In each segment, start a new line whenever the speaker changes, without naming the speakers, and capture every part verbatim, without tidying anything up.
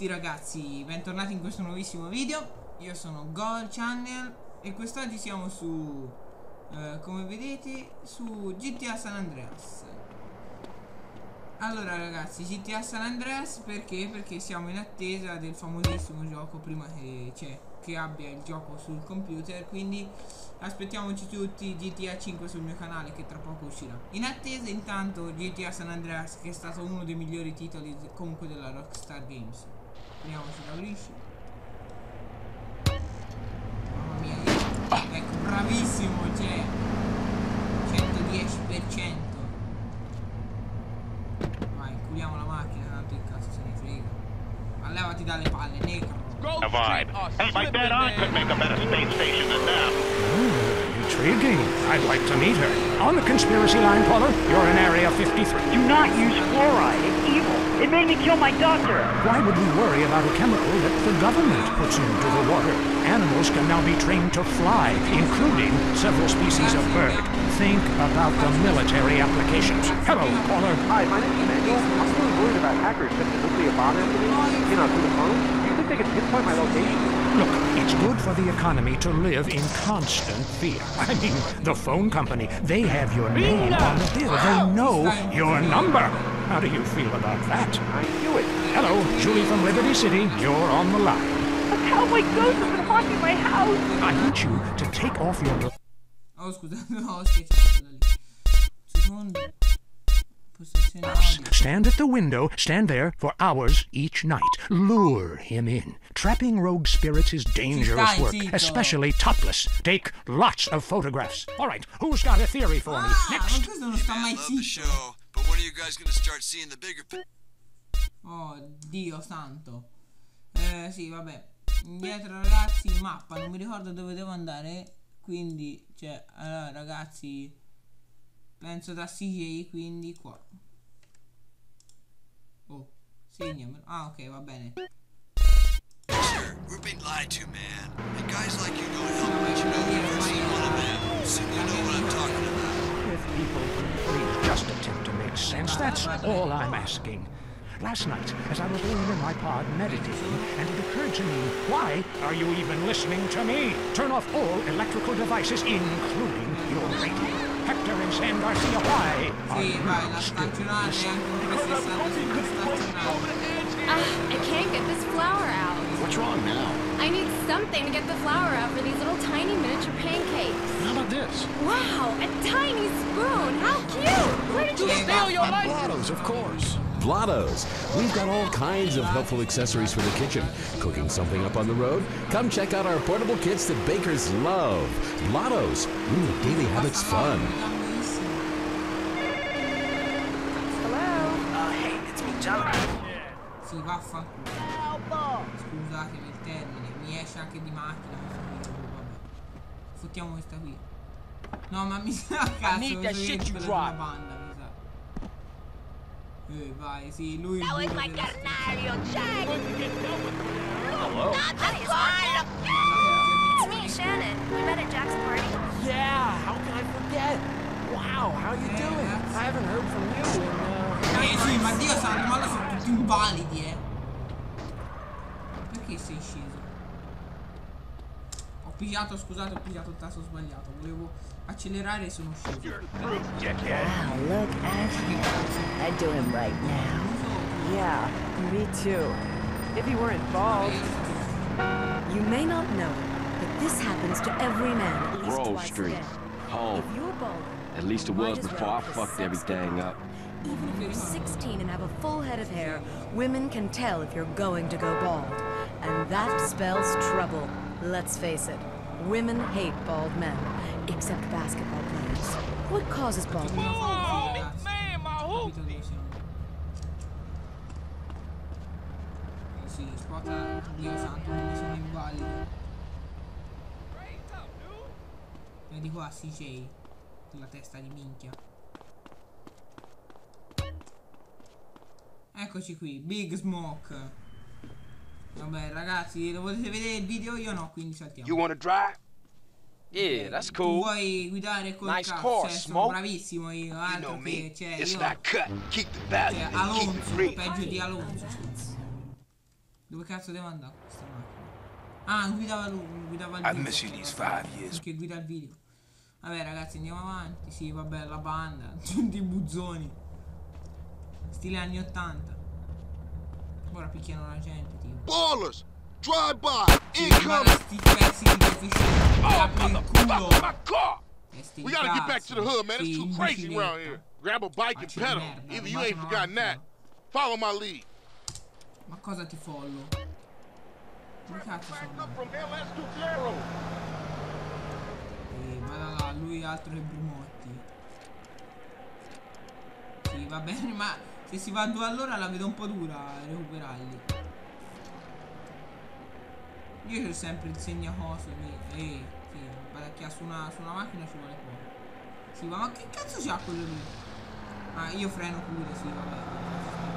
tutti ragazzi, bentornati in questo nuovissimo video. Io sono Goal Channel e quest'oggi siamo su, eh, come vedete, su G T A San Andreas. Allora ragazzi, G T A San Andreas perché? Perché siamo in attesa del famosissimo gioco prima che, cioè, che abbia il gioco sul computer. Quindi aspettiamoci tutti G T A cinque sul mio canale che tra poco uscirà. In attesa intanto G T A San Andreas, che è stato uno dei migliori titoli comunque della Rockstar Games. Vediamo se la riesce. Mamma mia, io, ecco, bravissimo, cioè centodieci per cento. Vai, inculiamo la macchina, tanto il cazzo se ne frega. Ma levati dalle palle, negro.
A vibe. Like that, I could make a better space station than that.
Hmm, intriguing. I'd like to meet her. On the conspiracy line, Paula, you're in Area fifty-three.
Do not use fluoride. It's evil. It made me kill my doctor.
Why would we worry about a chemical that the government puts into the water? Animals can now be trained to fly, including several species of bird. Think about the military applications. Hello, Paula.
Hi, my name is Emmanuel. I'm really worried about hackers setting a nuclear bomb after me. You know, through the phone. Do you think they can pinpoint my location?
Look, it's good for the economy to live in constant fear. I mean, the phone company, they have your name on the bill. They know your number. How do you feel about that?
I knew it.
Hello, Julie from Liberty City. You're on the line.
A cowboy ghost has been haunting my house.
I need you to take off your...
Oh scusate, no, ho schiacciato da lì. Secondo. Possessione audio.
Stand at the window, stand there for hours each night. Lure him in. Trapping rogue spirits is dangerous work, especially topless. Take lots of photographs. All right, who's got a theory for me?
Ah, ma
Next.
questo non sta mai
I love the
zitto.
show, but when are you guys gonna start seeing the bigger pi-
Oh Dio santo. Eh sì, vabbè. Indietro ragazzi, mappa, non mi ricordo dove devo andare. Quindi, cioè, allora ragazzi, penso da C J, quindi qua. Oh, segnamelo. Ah, ok, va bene.
Sir, we're being lied to, man. And guys like you don't help let you know you've never seen one of them. So you know what I'm talking about.
If people please just attempt to make sense, that's all I'm asking. Last night, as I was laying in my pod meditating, and it occurred to me, why are you even listening to me? Turn off all electrical devices, including your radio. Hector and San Garcia, why are
Sì,
you
vai, la
still
stagionale è anche un trecentosessanta sulla stagionale.
Ah, I can't get this flour out.
What's wrong now?
I need something to get the flour out for these little tiny miniature pancakes.
How about this?
Wow, a tiny spoon! How cute! Where did you steal your life?
Blottos, of course. Blottos. We've got all kinds of helpful accessories for the kitchen. Cooking something up on the road? Come check out our portable kits that bakers love. Blottos. We make daily habits fun.
Hello?
Uh, hey, it's me, Jonathan.
Sì, vaffanculo. Scusatemi il termine, mi esce anche di macchina. Vabbè. Fottiamo questa qui. No, ma mi sa cazzo, mi sa banda, mi sa. Eh, vai, sì, lui
That was my carnario, check!
Hello.
It's me, Shannon. We met at Jack's party.
Yeah, how can I forget? Wow, how you doing? I haven't heard from you in, uh...
Eh sì, ma Dio santo, ma loro sono tutti invalidi, eh. Perché sei sceso? Ho pigiato, scusate, ho pigiato il tasto sbagliato. Volevo accelerare e sono sceso.
Wow, look at him. I'd do him right now.
Yeah, me too. If he weren't bald.
You may not know, but this happens to every man at least
Grove
twice
Street.
a day.
Home.
If you're bald,
At least it
might
was
as
before
well
I
have a
fucked
sex
everything
doll.
up.
Even if you're sixteen and have a full head of hair, women can tell if you're going to go bald. And that spells trouble. Let's face it, women hate bald men, except basketball players. What causes baldness?
Sì, spota, Dio santo, come sono invalidi. Vedi qua C J, la testa di minchia. Eccoci qui, Big Smoke. Vabbè ragazzi, lo volete vedere il video? Io no, quindi saltiamo.
You wanna drive? Yeah, that's
Tu
cool.
vuoi guidare col
Nice
cazzo,
course,
cioè, sono
Smoke.
bravissimo io,
You
altro
know
che,
me.
cioè,
It's
io,
not cut. Keep the value
cioè,
and keep it
Alonso,
real.
peggio di Alonso. Dove cazzo devo andare con questa macchina? Ah, guidava lui, guidava il
I'm
video.
missing these five years.
Perché guida il video. Vabbè ragazzi, andiamo avanti. Sì, vabbè, la banda. Tutti i buzzoni. Stile anni ottanta. Ora picchiano la gente, tipo.
Ballers! Drive by! Incoming!
Sti pezzi di deficienti. Apri il culo.
We gotta get back to the hood, man. It's too crazy around here. Grab a bike and pedal. Either you ain't forgotten that. Follow my lead.
Ma cosa ti follo? Come cazzo sono? Eh, vada là, lui altro che Brumotti. Sì, va bene, ma se si va a due all'ora la vedo un po' dura a recuperarli. Io c'ho sempre il segnacoso lì. Eh, sì, perché su una, su una macchina ci vuole poco. Sì, ma, ma che cazzo c'ha quello lì? Ah, io freno pure, sì, vabbè.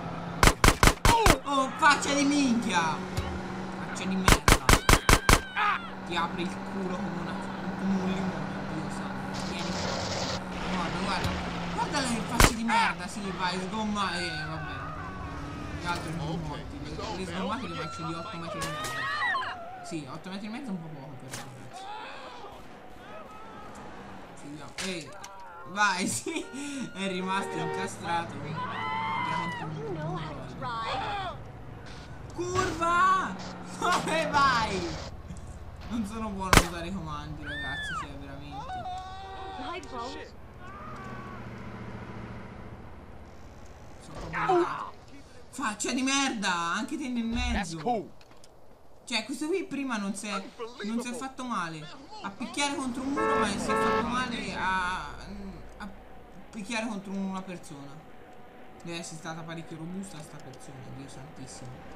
Oh, faccia di minchia! Faccia di merda! Ti apri il culo come, una, come un limone, Dio santo. Vieni qua. Guarda, guarda. Guarda le facce di merda, sì, vai, sgomma. Eh, vabbè. Che altro sono morti. Le, le sgommate le faccio di otto metri e mezzo. Sì, otto metri e mezzo è un po' poco per ragazzi. Sì, no. Ehi, vai, sì. È rimasto incastrato. Veramente un curva! Dove vai? Non sono buono a usare i comandi, ragazzi, cioè veramente. Sono proprio faccia di merda, anche te nel mezzo. Cioè, questo qui prima non si è non si è fatto male a picchiare contro un muro, ma si è fatto male a, a picchiare contro una persona. Deve essere stata parecchio robusta sta persona, Dio santissimo.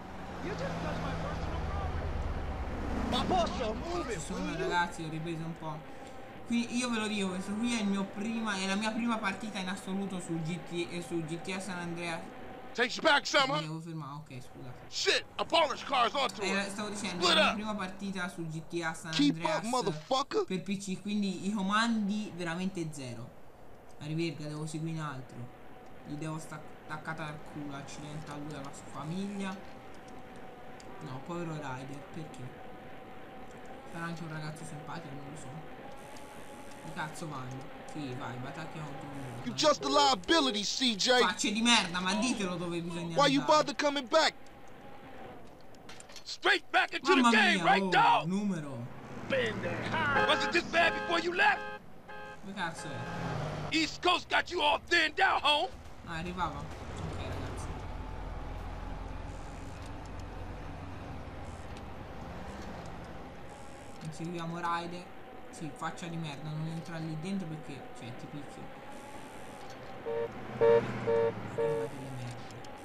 Ma posso?
Ci sono ragazzi, ho ripreso un po'. Qui io ve lo dico, questo qui è il mio prima, è la mia prima partita in assoluto su G T e su G T A San Andreas.
Takes you back some, huh?
Devo fermare, ok, scusa.
Shit, a baller's car's onto
eh,
it.
Stavo dicendo, è la mia prima partita su G T A San Andreas per P C, quindi i comandi veramente zero. La riverga, devo seguire in altro. Gli devo stare attaccata al culo, accidenta a lui e alla sua famiglia. No, povero Ryder, perché? Sarà anche un ragazzo simpatico, non lo so. Che cazzo vanno? Sì, vai, battacchia contro un muro.
You just a liability, C J.
Facce di merda, ma ditelo dove bisogna
Why you
andare.
bother coming back?
Straight back into
Mamma
the game,
mia,
right,
oh,
dog?
numero.
Been there. Was it this bad before you left?
Che cazzo è?
East Coast got you all thinned out, home.
Ah, arrivava. Ok, ragazzi. Inseguiamo Ryder. Sì, faccia di merda, non entra lì dentro perché, cioè, ti picchio. Prima delle merde.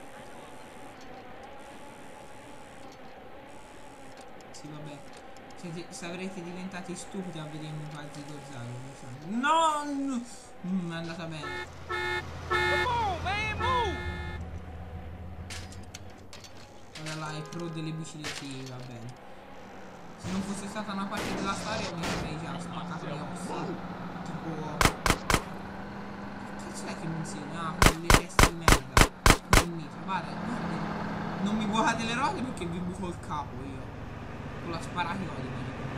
Sì, vabbè. Siete, sarete diventati stupidi a vedermi quasi gozzare. No! Mm, è andata bene. Guarda là, è pro delle biciclette, sì, va bene. Se non fosse stata una parte della storia mi avrei già spaccato le ossa. Tipo... Che cazzo è che mi insegna? Ah, quelle teste di merda. Quindi, guarda, non mi bucate le rote perché vi buco il capo io. Con la sparachiosi.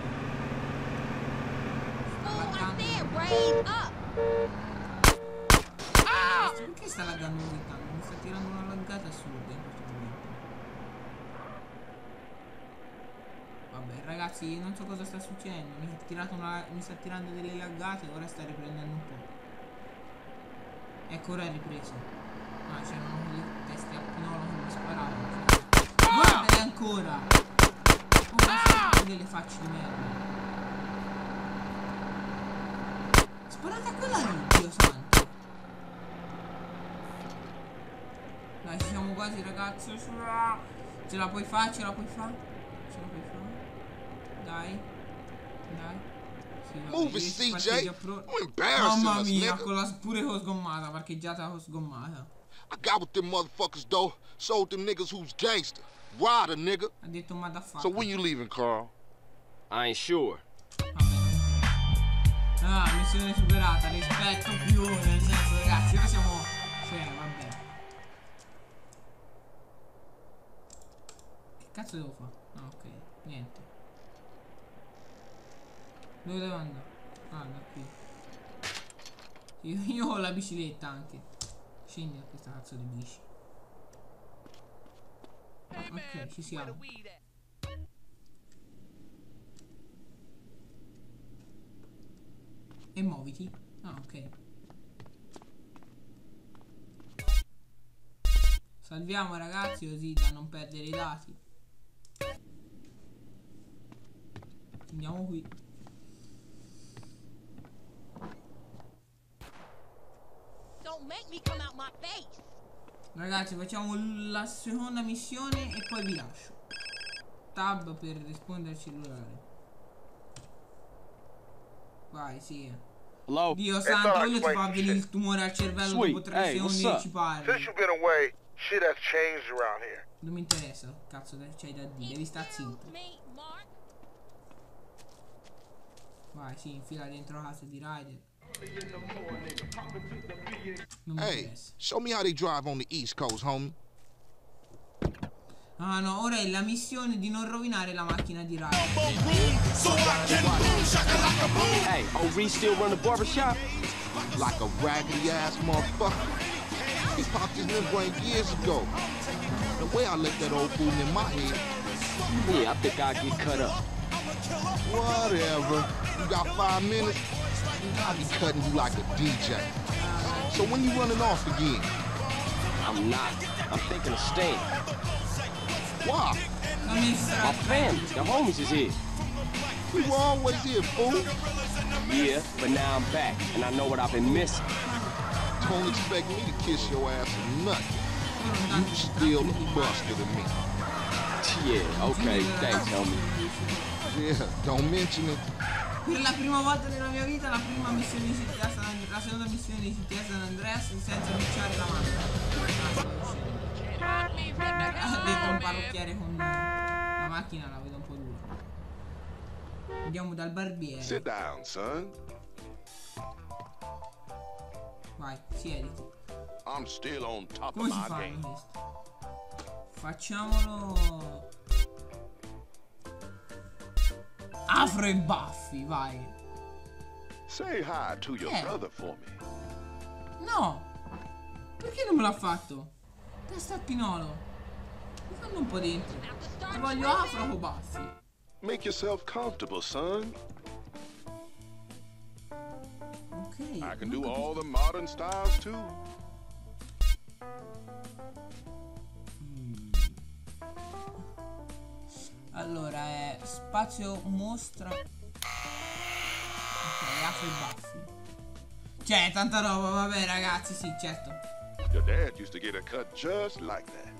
Ah! Perché sta laggando così tanto? Mi sta tirando una laggata assurda in questo momento. Vabbè ragazzi, non so cosa sta succedendo. Mi, ha tirato una, mi sta tirando delle laggate e ora sta riprendendo un po'. Ecco, ora è ripreso. Ah, c'erano quelle teste a pinolo che mi sparavano. Guardale ancora. Oh, ma delle facce di merda. Sparate a quella lì, Dio santo. Dai, ci siamo quasi ragazzi. Ce la puoi fare, ce la puoi fare. Ce la puoi fare. Dai. Dai. Sì, vabbè,
Move it, C J. You embarrassing
Mamma
us,
mia,
nigga.
con la, pure con sgommata, parcheggiata con sgommata.
I got with them motherfuckers, though. Sold them niggas who's gangster. Rider, nigga.
Ha detto motherfucker.
So when you leaving, Carl?
I ain't sure.
Ah, missione superata, rispetto più, nel senso, ragazzi, ora siamo... Cioè, vabbè. Che Cazzo devo fare? Ah, ok, niente. Dove devo andare? Ah, da qui. Io, io ho la bicicletta anche. Scendi da questa cazzo di bici. Ok, ci siamo. E muoviti. Ah, ok. Salviamo ragazzi così da non perdere i dati. Andiamo qui. Ragazzi, facciamo la seconda missione e poi vi lascio. Tab per rispondere al cellulare. Vai, sì.
Hello?
Dio santo, quello ti fa venire il tumore al cervello
Sweet.
dopo tre
Hey,
secondi
what's
e
up?
ci parli.
Since you've been away, shit has changed around here.
Non mi interessa, cazzo c'hai da dire, devi stare zitto. Vai, sì, infila dentro la casa di Ryder. Non mi
Hey,
interessa.
show me how they drive on the East Coast, homie.
Ah no, ora è la missione di non rovinare la macchina di Ryder.
Hey, oh, Reese still run the barbershop?
Like a raggedy ass motherfucker. He popped his membrane years ago. The way I let that old fool in my head.
Yeah, I think I'll get cut up.
Whatever. You got five minutes? I'll be cutting you like a D J. So when you running off again?
I'm not. I'm thinking of staying.
Why?
My family, the homies is here.
We were always here, fool.
Yeah, but now I'm back, and I know what I've been missing.
Don't expect me to kiss your ass or nothing. You still a buster to me.
Yeah, okay, thanks, homie.
Yeah, don't mention it.
Per la prima volta nella mia vita, la prima missione di C T A San Andreas, la seconda missione di C T A San Andreas senza bicciare la macchina. Ha detto un parrucchiere con la macchina, la vedo un po' dura. Andiamo dal barbiere.
Sit down, son.
Vai, siediti.
I'm still on top
Come
of
si
my
fa
game.
questo? Facciamolo afro e baffi, vai.
Say hi to your
Eh.
brother for me.
No, perché non me l'ha fatto? Testa al pinolo. Mi fanno un po' dentro. Ti voglio afro o baffi?
Make yourself comfortable, son.
Ok.
I can do all the modern styles too.
Allora è spazio mostra. Ok, afro e baffi. Cioè, tanta roba, vabbè ragazzi, sì, certo.
Your dad used to get a cut just like that.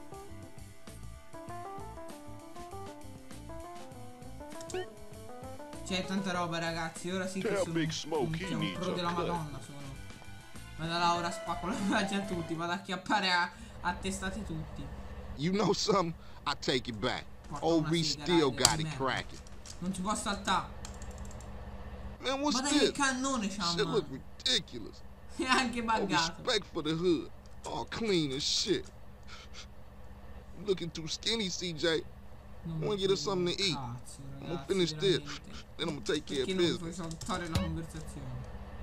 C'è tanta roba ragazzi, ora sì che
Tell
sono
Big Smoke he
c'è un
needs
pro
a
della
cut.
Madonna sono. Vado là ora, spacco la faccia a tutti, vado a chiappare a, a testate tutti.
You know something? I take it back. Old Reese still got it cracking.
Non ci può saltare.
Man, what's
Guarda che
this?
cannone c'ha,
Shit
man.
look ridiculous.
È anche
No
buggato.
respect for the hood. All clean as shit. Looking too skinny, C J. I wanna get us something to eat.
Cazzo,
I'm gonna
ragazzi,
finish this.
veramente.
Then I'm gonna take care of
Perché non puoi
business.
saltare la conversazione?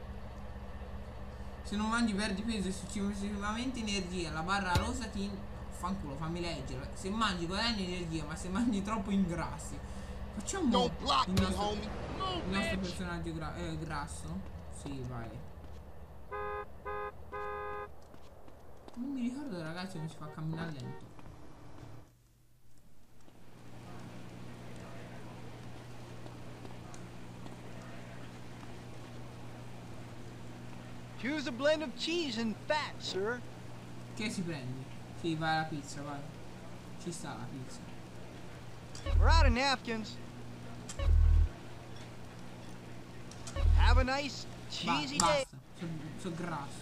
Se non mangi perdi peso e successivamente energia. La barra rosa ti... Fanculo, fammi leggere. Se mangi guadagni energia, ma se mangi troppo ingrassi. Facciamo
Don't block
il
me,
nostro,
homie.
il nostro personaggio gra eh, grasso. Sì, vai. Non mi ricordo ragazzi come si fa a camminare lento.
Choose a blend of cheese and fat, sir.
Che si prende? Sì, vai alla pizza, vai. Ci sta la pizza.
We're out of napkins. Have a nice cheesy
Ba
day.
basta, sono so grasso.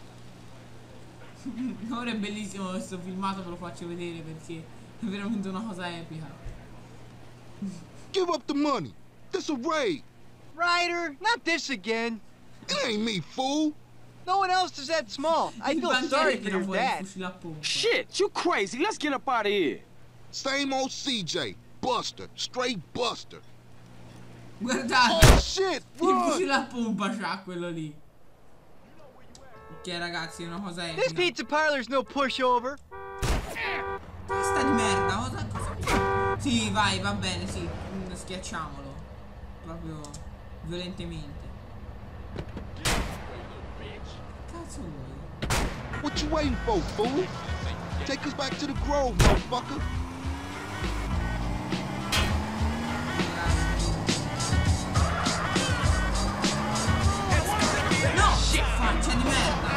Ora è bellissimo questo filmato, ve lo faccio vedere perché è veramente una cosa epica.
Give up the money. This a raid.
Ryder, not this again.
It ain't me, fool.
No one else is that small. I feel sorry for your dad.
Shit, you crazy. Let's get up out of here.
Same old C J. Buster. Straight Buster.
Guardate.
Oh shit!
Che fucile a pompa c'ha quello lì. Ok ragazzi, è una cosa epica.
This pizza parlor's no pushover.
Testa di merda, cosa, cosa... Sì, vai, va bene, sì. Schiacciamolo. Proprio violentemente. Cazzo vuoi?
What you waiting for, fool? Take us back to the Grove, motherfucker.
No! Faccia di merda!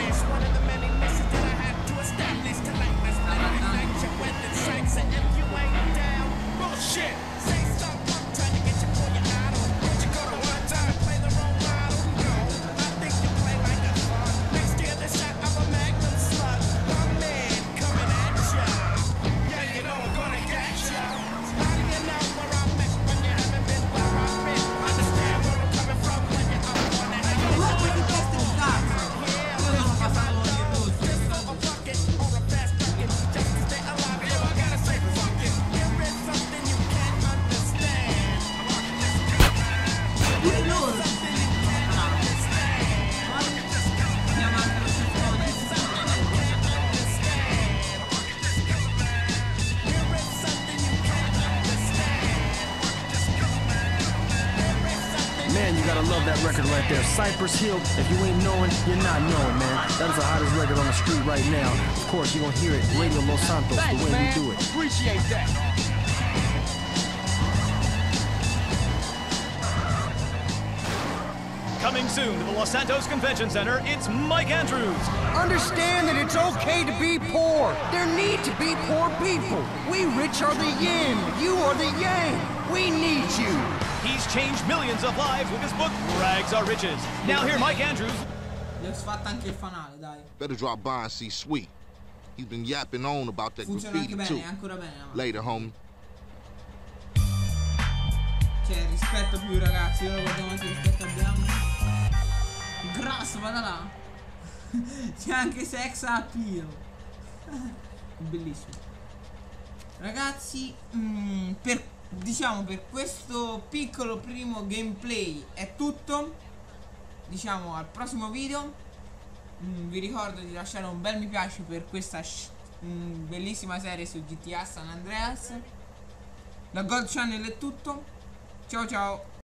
Man, you gotta love that record right there. Cypress Hill, if you ain't knowing, you're not knowing, man. That is the hottest record on the street right now. Of course, you're gonna hear it, Radio Los Santos,
Thanks,
the way
man.
we do it.
Appreciate that.
Coming soon to the Los Santos Convention Center, it's Mike Andrews.
Understand that it's okay to be poor. There need to be poor people. We rich are the yin, you are the yang. We need you.
He's changed millions of lives with his book, Rags Are Riches. Now hear Mike Andrews.
Gli ho sfatto anche il fanale, dai.
Better drop by and see Sweet. He's been yapping on about that
Funziona
graffiti
anche
too.
bene, ancora bene. No?
Later, homie.
Cioè, rispetto più ragazzi, io lo guardiamo anche rispetto abbiamo. Grosso, vada là. C'è anche sex appeal. Bellissimo. Ragazzi, mh, per, diciamo per questo piccolo primo gameplay è tutto. Diciamo al prossimo video. mh, Vi ricordo di lasciare un bel mi piace per questa mh, bellissima serie su G T A San Andreas. Da Gold Channel è tutto. Ciao ciao.